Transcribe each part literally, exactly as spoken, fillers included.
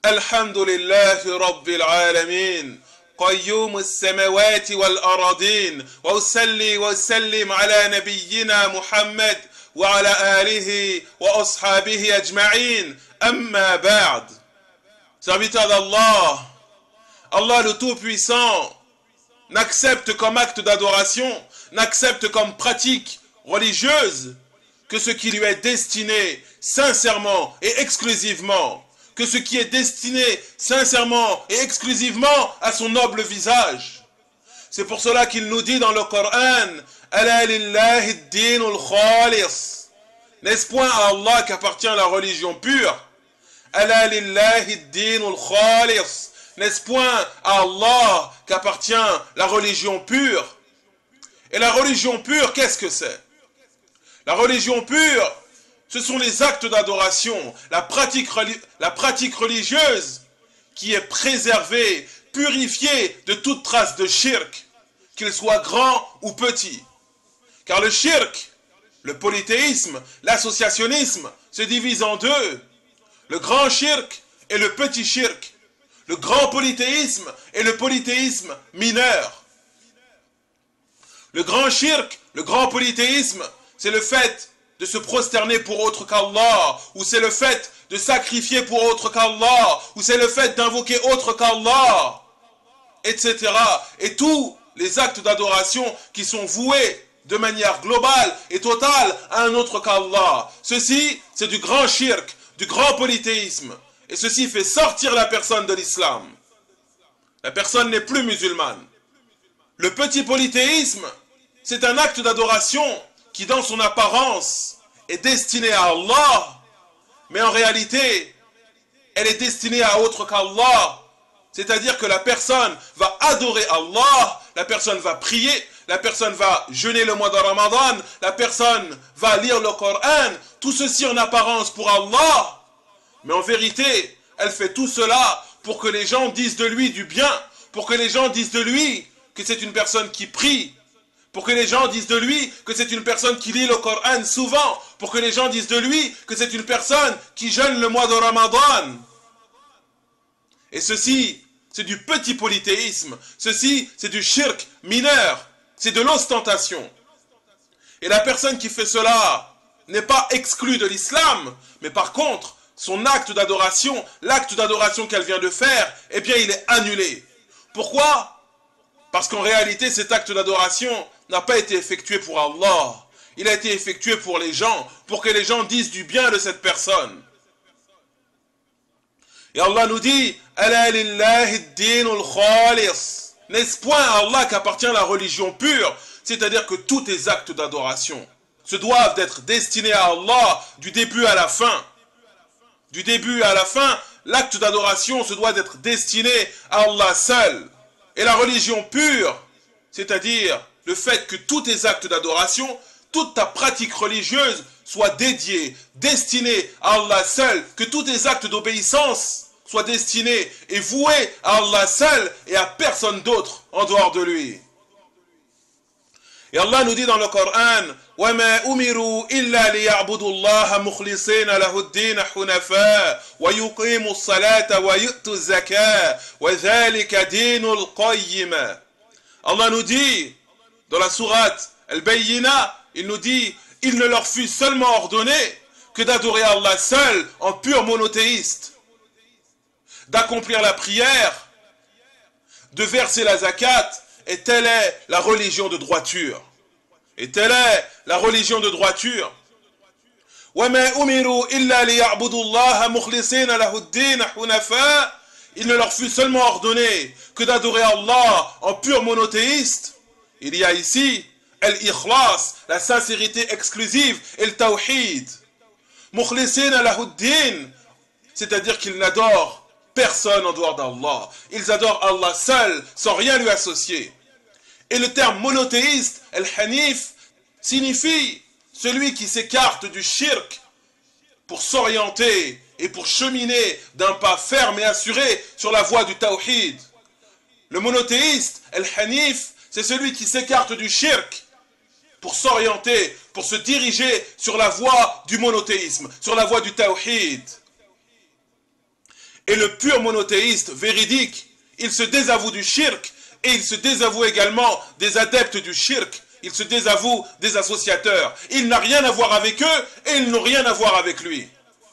الحمد لله رب العالمين قيوم السماوات والأراضين وأصلي وأسلم على نبينا محمد وعلى آله وأصحابه أجمعين أما بعد. Serviteur d'Allah, Allah le Tout-Puissant n'accepte comme acte d'adoration, n'accepte comme pratique religieuse que ce qui lui est destiné sincèrement et exclusivement, que ce qui est destiné sincèrement et exclusivement à son noble visage. C'est pour cela qu'il nous dit dans le Coran, Ala lillahi ad-dinul khalis. N'est-ce point à Allah qu'appartient la religion pure? Ala lillahi ad-dinul khalis. N'est-ce point à Allah qu'appartient la religion pure? Et la religion pure, qu'est-ce que c'est? La religion pure, ce sont les actes d'adoration, la pratique, la pratique religieuse qui est préservée, purifiée de toute trace de shirk, qu'il soit grand ou petit. Car le shirk, le polythéisme, l'associationnisme se divise en deux. Le grand shirk et le petit shirk. Le grand polythéisme et le polythéisme mineur. Le grand shirk, le grand polythéisme, c'est le fait de se prosterner pour autre qu'Allah, ou c'est le fait de sacrifier pour autre qu'Allah, ou c'est le fait d'invoquer autre qu'Allah, et cetera. Et tous les actes d'adoration qui sont voués de manière globale et totale à un autre qu'Allah. Ceci, c'est du grand shirk, du grand polythéisme. Et ceci fait sortir la personne de l'islam. La personne n'est plus musulmane. Le petit polythéisme, c'est un acte d'adoration qui dans son apparence est destinée à Allah, mais en réalité, elle est destinée à autre qu'Allah. C'est-à-dire que la personne va adorer Allah, la personne va prier, la personne va jeûner le mois de Ramadan, la personne va lire le Coran, tout ceci en apparence pour Allah, mais en vérité, elle fait tout cela pour que les gens disent de lui du bien, pour que les gens disent de lui que c'est une personne qui prie, pour que les gens disent de lui que c'est une personne qui lit le Coran souvent, pour que les gens disent de lui que c'est une personne qui jeûne le mois de Ramadan. Et ceci, c'est du petit polythéisme. Ceci, c'est du shirk mineur. C'est de l'ostentation. Et la personne qui fait cela n'est pas exclue de l'islam, mais par contre, son acte d'adoration, l'acte d'adoration qu'elle vient de faire, eh bien, il est annulé. Pourquoi ? Parce qu'en réalité, cet acte d'adoration n'a pas été effectué pour Allah. Il a été effectué pour les gens, pour que les gens disent du bien de cette personne. Et Allah nous dit, Ala lillahi ad-dinul khalis. N'est-ce point à Allah qu'appartient la religion pure? C'est-à-dire que tous tes actes d'adoration se doivent d'être destinés à Allah du début à la fin. Du début à la fin, l'acte d'adoration se doit d'être destiné à Allah seul. Et la religion pure, c'est-à-dire le fait que tous tes actes d'adoration, toute ta pratique religieuse soit dédiée, destinée à Allah seul, que tous tes actes d'obéissance soient destinés et voués à Allah seul et à personne d'autre en dehors de lui. Et Allah nous dit dans le Coran, وَمَا أُمِرُوا إِلَّا لِيَعْبُدُوا اللَّهَ مُخْلِصِينَ لَهُ الدِّينَ حُنَفَاءَ وَيُقِيمُوا الصَّلَاةَ وَيُؤْتُوا الزَّكَاةَ وَذَلِكَ دِينُ الْقَيِّمَةِ. Allah nous dit, dans la sourate Al-Bayyina, il nous dit, il ne leur fut seulement ordonné que d'adorer Allah seul en pur monothéiste, d'accomplir la prière, de verser la zakat, et telle est la religion de droiture. Et telle est la religion de droiture. وَمَا أُمِرُوا إِلَّا لِيَعْبُدُوا اللَّهَ مُخْلِصِينَ لَهُ الدِّينَ حُنَفَاءَ. Il ne leur fut seulement ordonné que d'adorer Allah en pur monothéiste. Il y a ici al-ikhlas, la sincérité exclusive, et le tawhid. مُخْلِصِينَ لَهُ الدِّينَ, c'est-à-dire qu'ils n'adorent personne en dehors d'Allah. Ils adorent Allah seul, sans rien lui associer. Et le terme monothéiste, al-hanif, signifie celui qui s'écarte du shirk pour s'orienter et pour cheminer d'un pas ferme et assuré sur la voie du tawhid. Le monothéiste, al-hanif, c'est celui qui s'écarte du shirk pour s'orienter, pour se diriger sur la voie du monothéisme, sur la voie du tawhid. et le pur monothéiste véridique, il se désavoue du shirk et il se désavoue également des adeptes du shirk. Il se désavoue des associateurs. Il n'a rien à voir avec eux et ils n'ont rien à voir avec lui.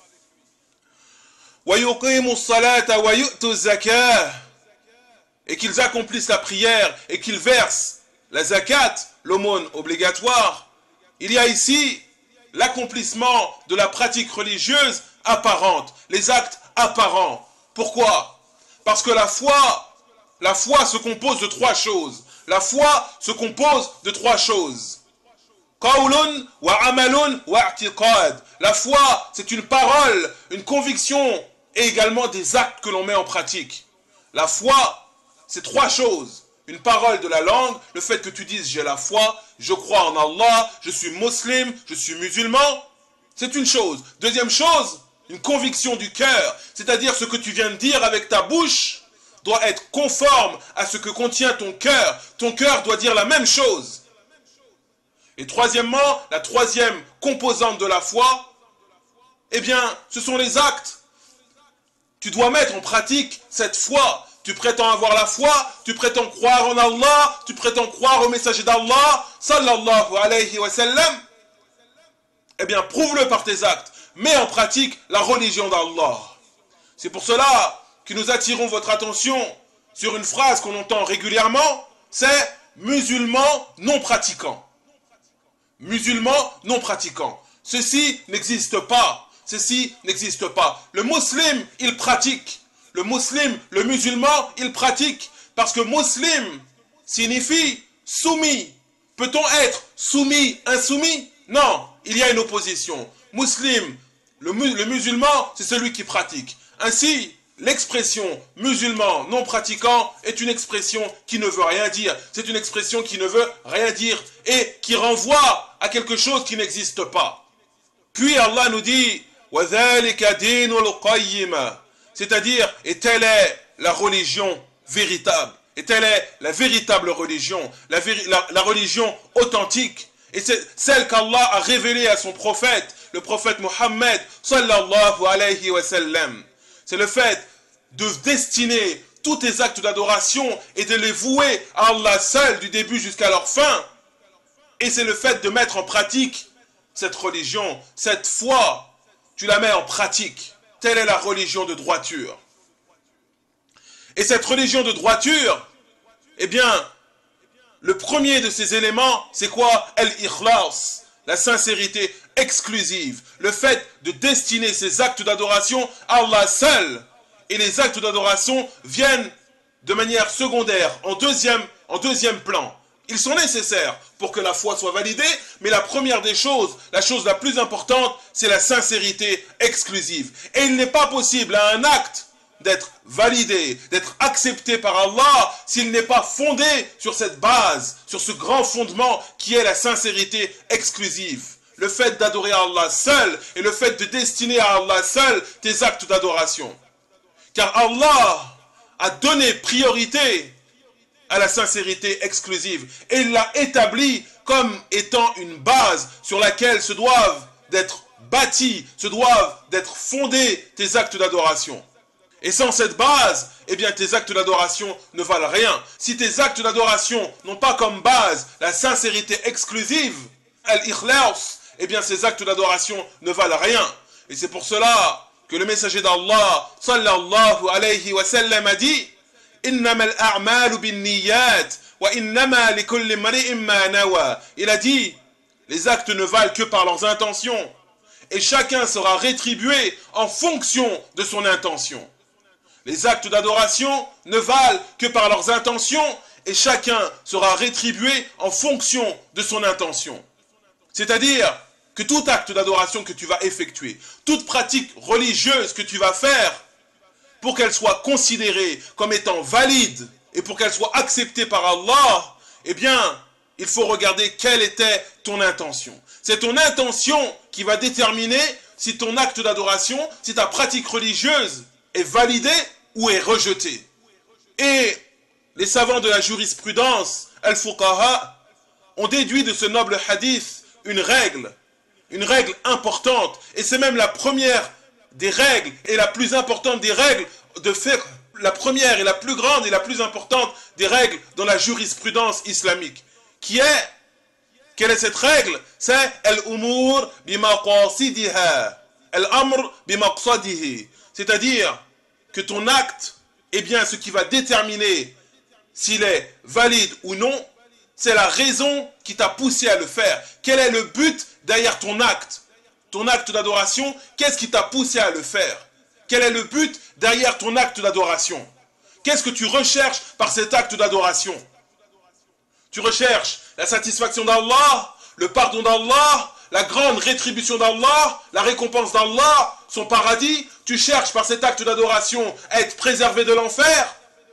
Et qu'ils accomplissent la prière et qu'ils versent la zakat, l'aumône obligatoire. Il y a ici l'accomplissement de la pratique religieuse apparente, les actes apparents. Pourquoi? Parce que la foi, la foi se compose de trois choses. La foi se compose de trois choses. Qawlun wa amalun wa i'tiqad. La foi, c'est une parole, une conviction et également des actes que l'on met en pratique. La foi, c'est trois choses. Une parole de la langue, le fait que tu dises j'ai la foi, je crois en Allah, je suis musulman, je suis musulman, c'est une chose. Deuxième chose, une conviction du cœur, c'est-à-dire ce que tu viens de dire avec ta bouche doit être conforme à ce que contient ton cœur. Ton cœur doit dire la même chose. Et troisièmement, la troisième composante de la foi, eh bien, ce sont les actes. Tu dois mettre en pratique cette foi. Tu prétends avoir la foi, tu prétends croire en Allah, tu prétends croire au messager d'Allah, sallallahu alayhi wa sallam. Eh bien, prouve-le par tes actes. Mets en pratique la religion d'Allah. C'est pour cela que nous attirons votre attention sur une phrase qu'on entend régulièrement, c'est « musulman non pratiquant ». Musulman non pratiquant. Ceci n'existe pas. Ceci n'existe pas. Le musulman, il pratique. Le musulman, le musulman, il pratique. Parce que musulman signifie soumis. Peut-on être soumis, insoumis? Non, il y a une opposition. Muslim, le, mu le musulman, c'est celui qui pratique. Ainsi, l'expression musulman non pratiquant est une expression qui ne veut rien dire. C'est une expression qui ne veut rien dire et qui renvoie à quelque chose qui n'existe pas. Puis Allah nous dit c'est-à-dire, et telle est la religion véritable. Et telle est la véritable religion, la, véri la, la religion authentique. Et c'est celle qu'Allah a révélée à son prophète, le prophète Mohammed, sallallahu alayhi wa sallam. C'est le fait de destiner tous tes actes d'adoration et de les vouer à Allah seul du début jusqu'à leur fin. Et c'est le fait de mettre en pratique cette religion, cette foi, tu la mets en pratique. Telle est la religion de droiture. Et cette religion de droiture, eh bien, le premier de ces éléments, c'est quoi? Al-Ikhlas, la sincérité exclusive. Le fait de destiner ces actes d'adoration à Allah seul. Et les actes d'adoration viennent de manière secondaire, en deuxième, en deuxième plan. Ils sont nécessaires pour que la foi soit validée, mais la première des choses, la chose la plus importante, c'est la sincérité exclusive. Et il n'est pas possible à un acte d'être validé, d'être accepté par Allah, s'il n'est pas fondé sur cette base, sur ce grand fondement qui est la sincérité exclusive. Le fait d'adorer Allah seul et le fait de destiner à Allah seul tes actes d'adoration. Car Allah a donné priorité à la sincérité exclusive. Et il l'a établi comme étant une base sur laquelle se doivent d'être bâtis, se doivent d'être fondés tes actes d'adoration. Et sans cette base, eh bien tes actes d'adoration ne valent rien. Si tes actes d'adoration n'ont pas comme base la sincérité exclusive, al-ikhlas, eh bien ces actes d'adoration ne valent rien. Et c'est pour cela que le messager d'Allah, sallallahu alayhi wa sallam, a dit Innama al-a'malu bin-niyyat wa innama likulli imri'in ma nawa. Il a dit, les actes ne valent que par leurs intentions, et chacun sera rétribué en fonction de son intention. Les actes d'adoration ne valent que par leurs intentions, et chacun sera rétribué en fonction de son intention. C'est-à-dire que tout acte d'adoration que tu vas effectuer, toute pratique religieuse que tu vas faire, pour qu'elle soit considérée comme étant valide et pour qu'elle soit acceptée par Allah, eh bien, il faut regarder quelle était ton intention. C'est ton intention qui va déterminer si ton acte d'adoration, si ta pratique religieuse est validée ou est rejetée. Et les savants de la jurisprudence, al-fuqaha, ont déduit de ce noble hadith une règle, une règle importante, et c'est même la première des règles et la plus importante des règles de fiqh, la première et la plus grande et la plus importante des règles dans la jurisprudence islamique. Qui est, quelle est cette règle? C'est al-umur bimaqasidiha, al-amr bimaqsadihi. C'est-à-dire que ton acte, eh bien, ce qui va déterminer s'il est valide ou non, c'est la raison qui t'a poussé à le faire. Quel est le but derrière ton acte? Ton acte d'adoration, qu'est-ce qui t'a poussé à le faire? Quel est le but derrière ton acte d'adoration? Qu'est-ce que tu recherches par cet acte d'adoration? Tu recherches la satisfaction d'Allah, le pardon d'Allah, la grande rétribution d'Allah, la récompense d'Allah, son paradis. Tu cherches par cet acte d'adoration à être préservé de l'enfer?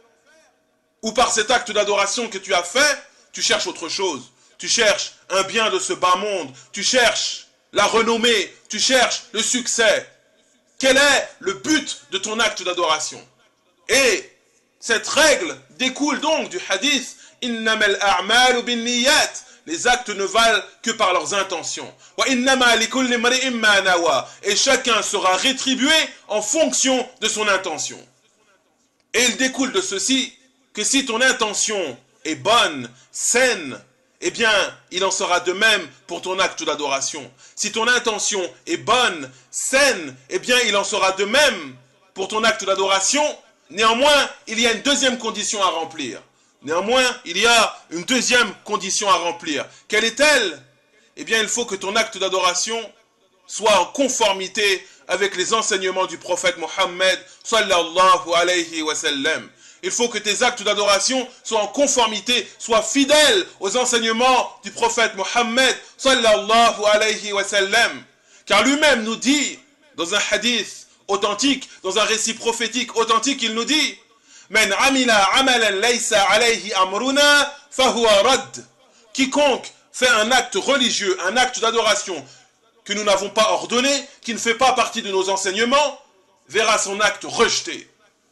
Ou par cet acte d'adoration que tu as fait, tu cherches autre chose? Tu cherches un bien de ce bas monde, tu cherches la renommée, tu cherches le succès. Quel est le but de ton acte d'adoration? Et cette règle découle donc du hadith « Innamal a'malu binniyat » Les actes ne valent que par leurs intentions. « Wa innama likulli imri'in ma nawa » Et chacun sera rétribué en fonction de son intention. Et il découle de ceci que si ton intention est bonne, saine, eh bien, il en sera de même pour ton acte d'adoration. Si ton intention est bonne, saine, eh bien, il en sera de même pour ton acte d'adoration. Néanmoins, il y a une deuxième condition à remplir. Néanmoins, il y a une deuxième condition à remplir. Quelle est-elle? Eh bien, il faut que ton acte d'adoration soit en conformité avec les enseignements du prophète Mohammed sallallahu alayhi wa sallam. Il faut que tes actes d'adoration soient en conformité, soient fidèles aux enseignements du prophète Mohammed sallallahu alayhi wa sallam. Car lui-même nous dit, dans un hadith authentique, dans un récit prophétique authentique, il nous dit « Men amila amalan laysa alayhi amruna fahuwa rad » Quiconque fait un acte religieux, un acte d'adoration que nous n'avons pas ordonné, qui ne fait pas partie de nos enseignements, verra son acte rejeté.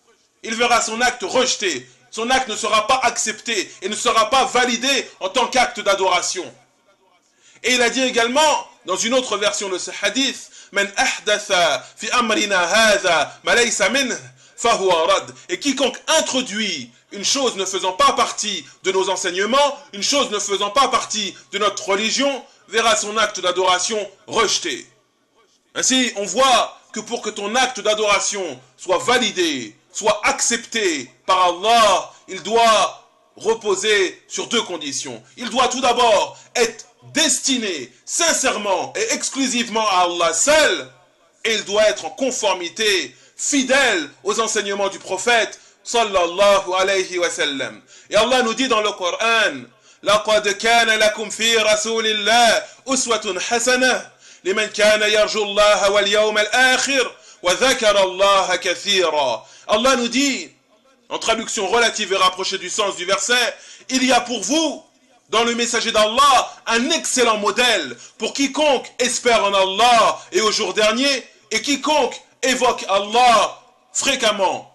Il verra son acte rejeté. Son acte ne sera pas accepté et ne sera pas validé en tant qu'acte d'adoration. Et il a dit également, dans une autre version de ce hadith, « Men ahdatha fi amrina hadha ma laysa minh fahuwa rad » Et quiconque introduit une chose ne faisant pas partie de nos enseignements, une chose ne faisant pas partie de notre religion, verra son acte d'adoration rejeté. Ainsi, on voit que pour que ton acte d'adoration soit validé, soit accepté par Allah, il doit reposer sur deux conditions. Il doit tout d'abord être destiné sincèrement et exclusivement à Allah seul, et il doit être en conformité, fidèle aux enseignements du prophète sallallahu alayhi wa sallam. Et Allah nous dit dans le Coran « لَقَدْ كَانَ لَكُمْ فِي رَسُولِ اللَّهِ أُسْوَةٌ حَسَنَةٌ لِمَنْ كَانَ يَرْجُو اللَّهَ وَالْيَوْمَ الْآخِرَ وَذَكَرَ اللَّهَ كَثِيرًا » Allah nous dit, en traduction relative et rapprochée du sens du verset, il y a pour vous, dans le messager d'Allah, un excellent modèle pour quiconque espère en Allah et au jour dernier, et quiconque évoque Allah fréquemment.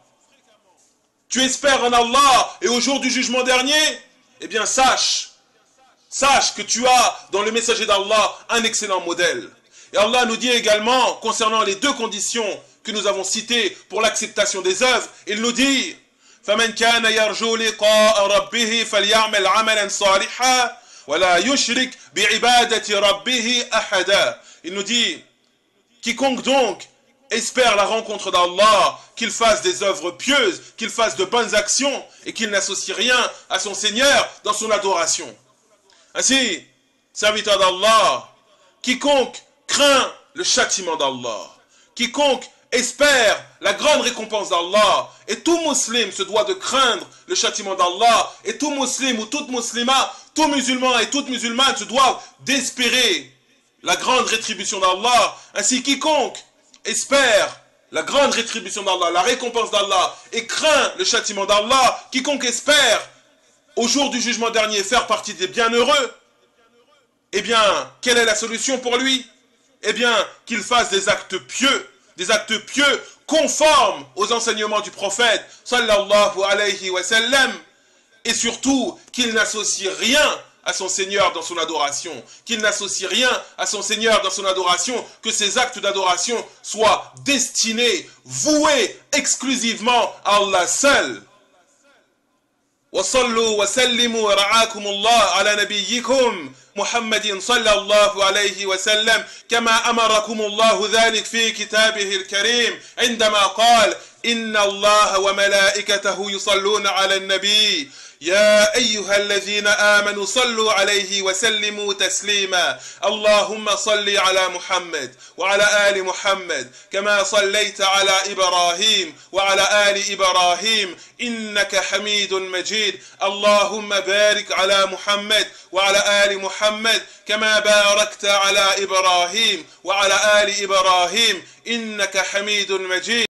Tu espères en Allah et au jour du jugement dernier? Eh bien sache, sache que tu as dans le messager d'Allah un excellent modèle. Et Allah nous dit également, concernant les deux conditions que nous avons citées pour l'acceptation des œuvres, il nous dit فَمَنْ كَانَ يَرْجُو لِقَاءَ رَبِّهِ فَلْيَعْمَلْ عَمَلًا صَالِحًا وَلَا يُشْرِكْ بِعِبَادَةِ رَبِّهِ أَحَدًا. Il nous dit, quiconque donc espère la rencontre d'Allah, qu'il fasse des œuvres pieuses, qu'il fasse de bonnes actions et qu'il n'associe rien à son Seigneur dans son adoration. Ainsi, serviteur d'Allah, quiconque craint le châtiment d'Allah, quiconque espère la grande récompense d'Allah, et tout musulman se doit de craindre le châtiment d'Allah, et tout musulman ou toute musulmane, tout musulman et toute musulmane se doivent d'espérer la grande rétribution d'Allah. Ainsi, quiconque espère la grande rétribution d'Allah, la récompense d'Allah, et craint le châtiment d'Allah, quiconque espère au jour du jugement dernier faire partie des bienheureux, eh bien, quelle est la solution pour lui? Eh bien, qu'il fasse des actes pieux, des actes pieux conformes aux enseignements du prophète sallallahu alayhi wa sallam, et surtout qu'il n'associe rien à son Seigneur dans son adoration, qu'il n'associe rien à son Seigneur dans son adoration, que ses actes d'adoration soient destinés, voués exclusivement à Allah seul. وصلوا وسلموا رعاكم الله على نبيكم محمد صلى الله عليه وسلم كما أمركم الله ذلك في كتابه الكريم عندما قال إن الله وملائكته يصلون على النبي يا أيها الذين آمنوا صلوا عليه وسلموا تسليما اللهم صل على محمد وعلى آل محمد كما صليت على إبراهيم وعلى آل إبراهيم إنك حميد مجيد اللهم بارك على محمد وعلى آل محمد كما باركت على إبراهيم وعلى آل إبراهيم إنك حميد مجيد